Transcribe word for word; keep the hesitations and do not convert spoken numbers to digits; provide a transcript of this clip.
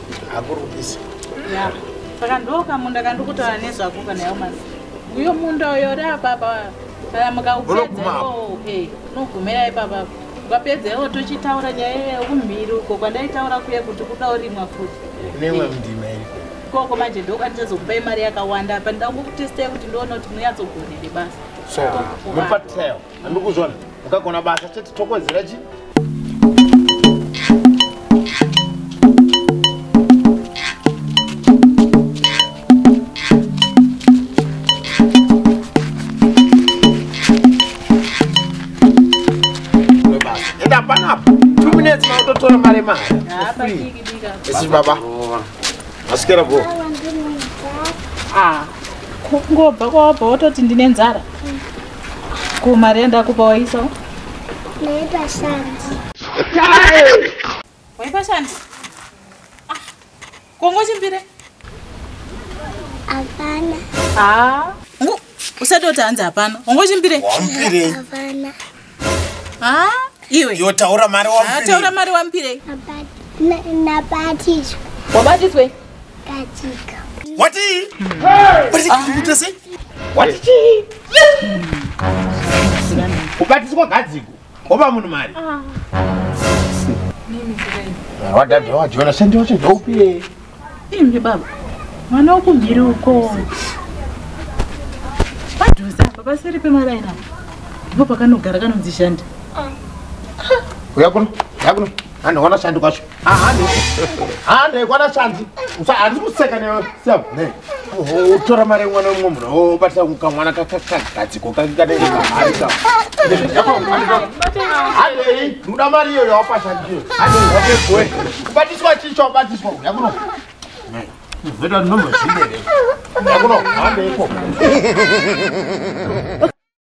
Akurudisi. Ya. Saka ndoka munda kandikutaura nezvako kana yomasi. Uyo munda uyo uri apapa. Kana mukaupedzewo, eh, unogumira ipapa. Ukapedzewo tochitaura nyaya yekumhiri uko kwandaitaura kuye kuti kuda urimwa futi. Nemwe mndima iri. Koko manje ndoka ndizokupa mari yakawanda apa ndangokutestera kuti ndione kuti munyazogonere basa. So, mupateo. Andikuzvona. Ukagona basa chete tokozera chi? Two minutes, my daughter, my man. This is Baba. Askera bo. Ah, go go boto tindine nzara. Ku marenda kupa waiso. Naipa shanti. Waipa shanti. Ah. Kongo chimbire. Hapana. Ah. Ngo usadota anza hapana. Kongo chimbire. Wampire. Hapana. Ah. Iwe. Yo taura mari wampire. Ah, taura mari wampire. Na na batiswa. Wabatiswe. Katika. What is? What is it you say? What is it? Ubatiswa gadziko. Oba munhu mari. Ah. Nini zile? Wadada wajiona sendi wacho ndoupire. Imbe baba. Mwana ukumbiri uko. Padhuza baba siri pemaraina. Ndipo pakanogara kanonzishanda. Uya kuno, uya kuno. Handi wana shandi kwacho. Ah, handi. Handi wana shandi. Usa handi kuseka ne siya. Ne. Utora mari mwana mumwe. Oh, bata kukamwana kakakadziko kakadere mari ka. Handi, muda mari yo yapasha ndiyo. Handi ngapekwe. Kubatiswa chicho batiswa. Uya kuno. Ne. Veda nomwe zindere. Uya kuno, handi iko.